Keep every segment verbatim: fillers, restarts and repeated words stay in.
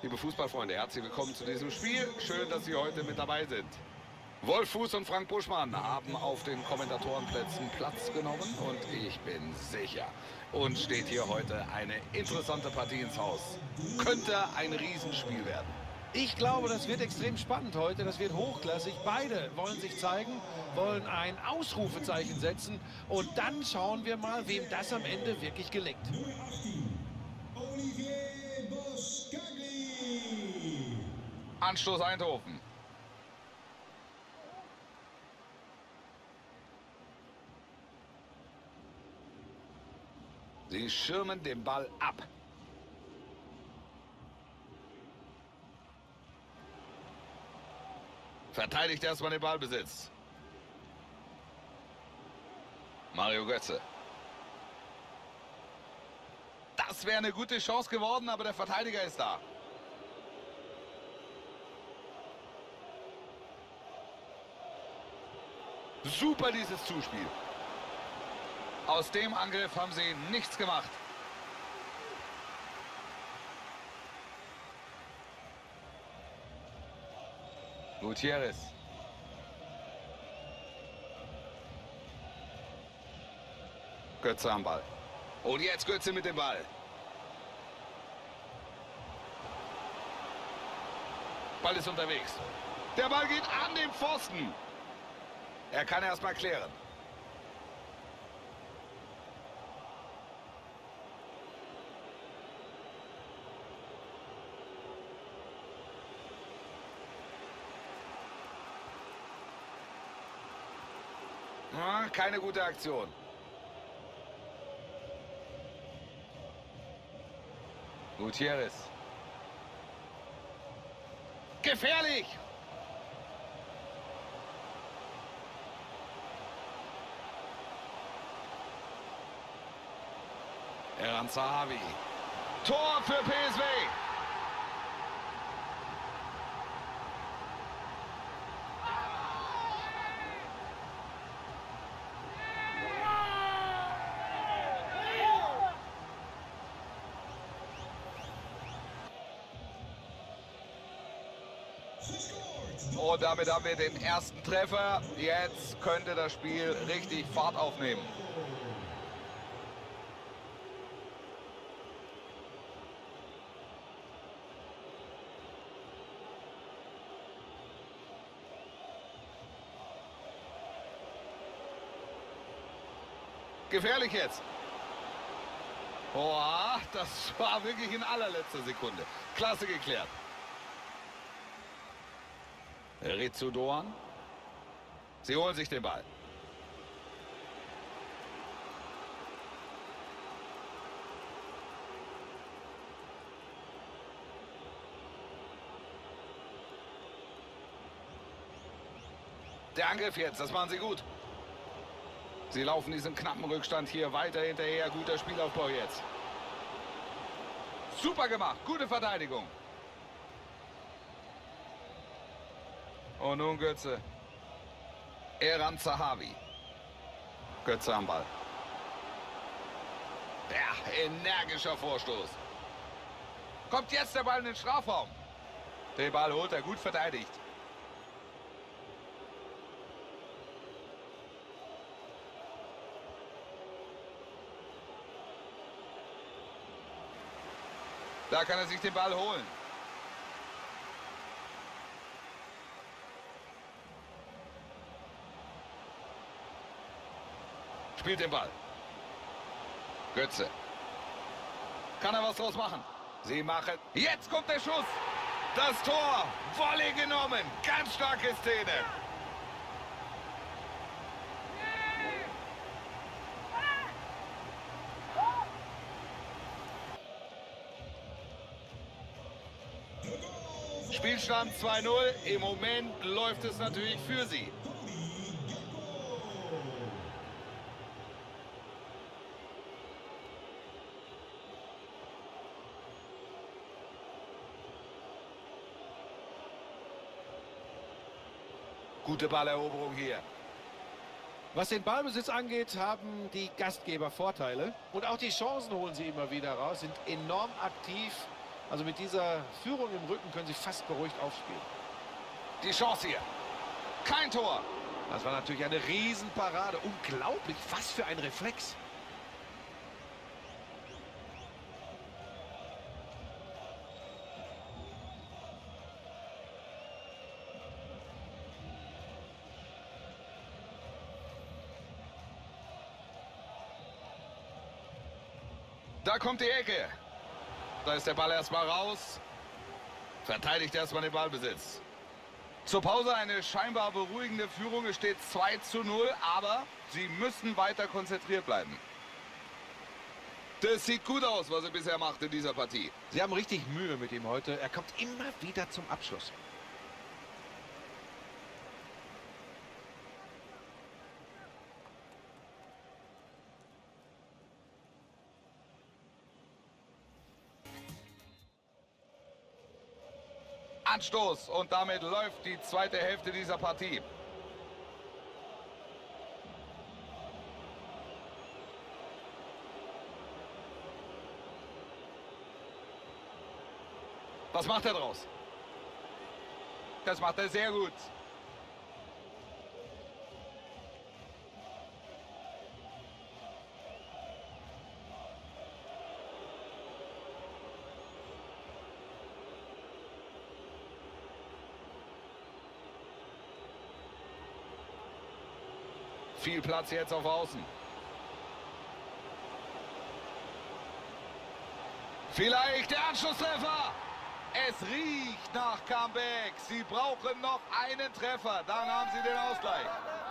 Liebe Fußballfreunde, herzlich willkommen zu diesem Spiel. Schön, dass Sie heute mit dabei sind. Wolf Fuß und Frank Buschmann haben auf den Kommentatorenplätzen Platz genommen und ich bin sicher, uns steht hier heute eine interessante Partie ins Haus. Könnte ein Riesenspiel werden. Ich glaube, das wird extrem spannend heute, das wird hochklassig. Beide wollen sich zeigen, wollen ein Ausrufezeichen setzen und dann schauen wir mal, wem das am Ende wirklich gelingt. Anstoß Eindhoven. Sie schirmen den Ball ab. Verteidigt erstmal den Ballbesitz. Mario Götze. Das wäre eine gute Chance geworden, aber der Verteidiger ist da. Super dieses Zuspiel. Aus dem Angriff haben sie nichts gemacht. Gutierrez. Götze am Ball. Und jetzt Götze mit dem Ball. Ball ist unterwegs. Der Ball geht an den Pfosten. Er kann erst mal klären. Ah, keine gute Aktion. Gutierrez. Gefährlich! Eran Zahavi. Tor für P S V. Und damit haben wir den ersten Treffer. Jetzt könnte das Spiel richtig Fahrt aufnehmen. Gefährlich jetzt. Boah, das war wirklich in allerletzter Sekunde. Klasse geklärt. Ritsu Doan. Sie holen sich den Ball. Der Angriff jetzt, das machen sie gut. Sie laufen diesen knappen Rückstand hier weiter hinterher. Guter Spielaufbau jetzt. Super gemacht, gute Verteidigung. Und nun Götze. Eran Zahavi. Götze am Ball. Ja, energischer Vorstoß. Kommt jetzt der Ball in den Strafraum. Den Ball holt er, gut verteidigt. Da kann er sich den Ball holen. Spielt den Ball. Götze. Kann er was draus machen? Sie machen. Jetzt kommt der Schuss. Das Tor. Volley genommen. Ganz starke Szene. Spielstand zwei null. Im Moment läuft es natürlich für sie. Gute Balleroberung hier. Was den Ballbesitz angeht, haben die Gastgeber Vorteile. Und auch die Chancen holen sie immer wieder raus, sind enorm aktiv Also mit dieser Führung im Rücken können sie fast beruhigt aufspielen. Die Chance hier. Kein Tor. Das war natürlich eine Riesenparade. Unglaublich, was für ein Reflex. Da kommt die Ecke. Da ist der Ball erstmal raus. Verteidigt erstmal den Ballbesitz. Zur Pause eine scheinbar beruhigende Führung. Es steht zwei zu null, aber sie müssen weiter konzentriert bleiben. Das sieht gut aus, was er bisher macht in dieser Partie. Sie haben richtig Mühe mit ihm heute. Er kommt immer wieder zum Abschluss. Anstoß und damit läuft die zweite Hälfte dieser Partie. Was macht er draus? Das macht er sehr gut. Viel Platz jetzt auf Außen. Vielleicht der Anschlusstreffer. Es riecht nach Comeback. Sie brauchen noch einen Treffer. Dann haben sie den Ausgleich.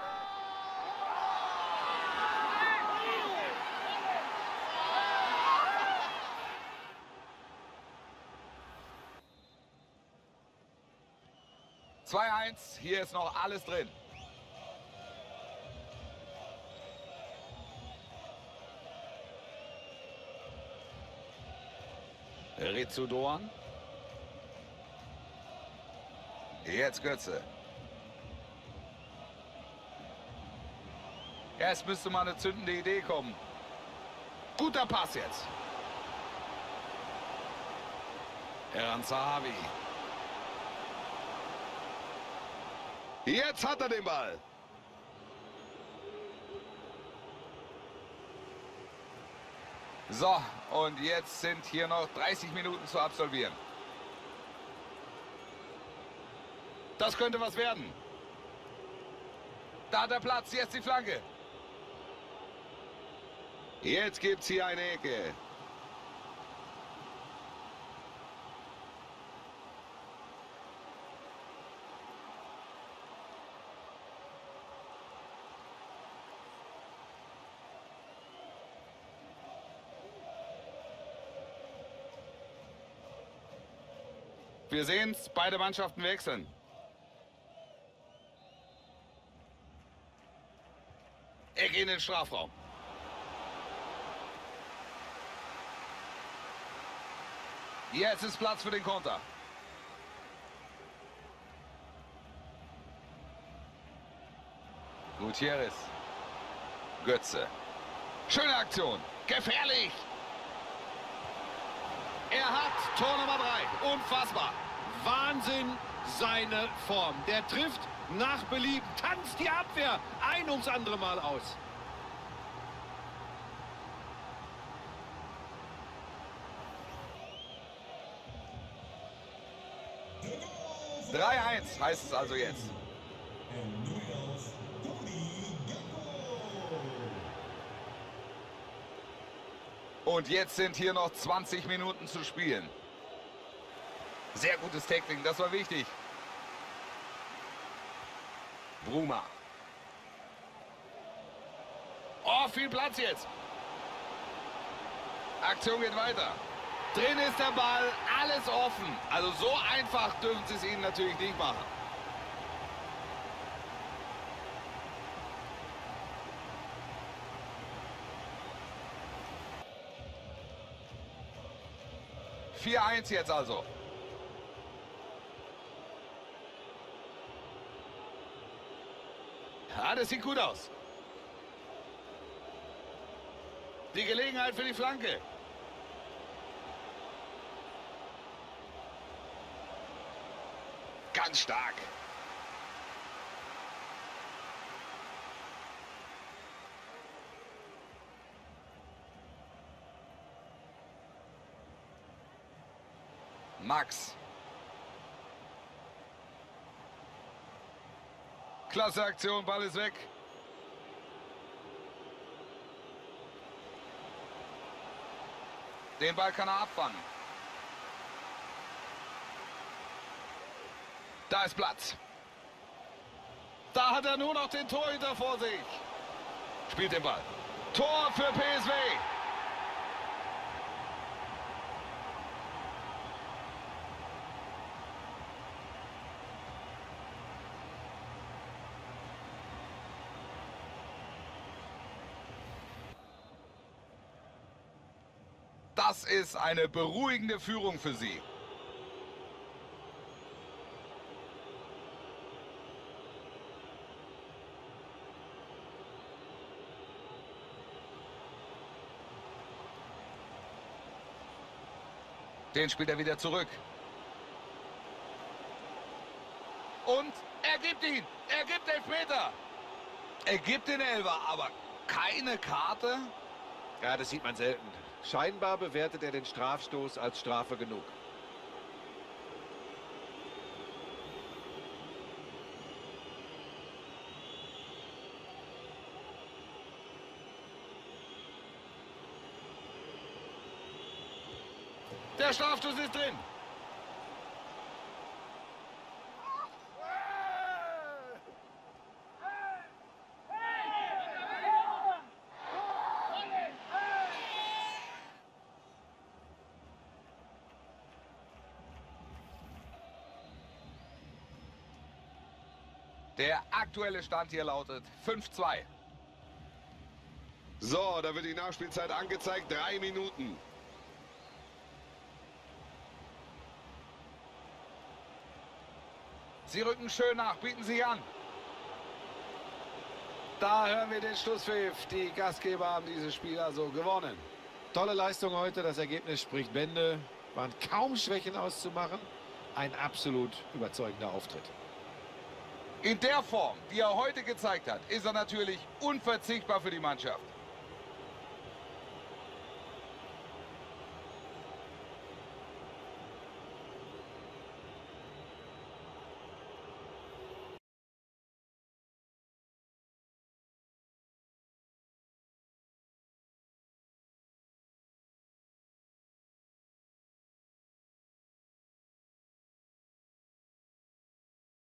zwei eins. Hier ist noch alles drin. Ritsu Doan. Jetzt Götze. Erst müsste mal eine zündende Idee kommen. Guter Pass jetzt. Eran Zahavi. Jetzt hat er den Ball. So, und jetzt sind hier noch dreißig Minuten zu absolvieren. Das könnte was werden. Da hat er Platz, jetzt die Flanke. Jetzt gibt es hier eine Ecke. Wir sehen es, beide Mannschaften wechseln. Er geht in den Strafraum. Jetzt ist Platz für den Konter. Gutierrez. Götze. Schöne Aktion. Gefährlich. Er hat Tor Nummer drei. Unfassbar. Wahnsinn, seine Form. Der trifft nach Belieben. Tanzt die Abwehr ein ums andere Mal aus. drei eins heißt es also jetzt. Und jetzt sind hier noch zwanzig Minuten zu spielen. Sehr gutes Tackling, das war wichtig. Bruma. Oh, viel Platz jetzt. Aktion geht weiter. Drin ist der Ball, alles offen. Also so einfach dürfen sie es ihnen natürlich nicht machen. vier eins jetzt also. Ja, das sieht gut aus. Die Gelegenheit für die Flanke. Ganz stark. Max. Klasse Aktion, Ball ist weg. Den Ball kann er abfangen. Da ist Platz. Da hat er nur noch den Torhüter vor sich. Spielt den Ball. Tor für P S V. Das ist eine beruhigende Führung für sie. Den spielt er wieder zurück. Und er gibt ihn. Er gibt Elfmeter. Er gibt den Elfer, aber keine Karte. Ja, das sieht man selten. Scheinbar bewertet er den Strafstoß als Strafe genug. Der Strafstoß ist drin. Der aktuelle Stand hier lautet fünf zu zwei. So, da wird die Nachspielzeit angezeigt. Drei Minuten. Sie rücken schön nach, bieten sich an. Da hören wir den Schlusspfiff. Die Gastgeber haben dieses Spiel also gewonnen. Tolle Leistung heute, das Ergebnis spricht Bände. Waren kaum Schwächen auszumachen. Ein absolut überzeugender Auftritt. In der Form, die er heute gezeigt hat, ist er natürlich unverzichtbar für die Mannschaft.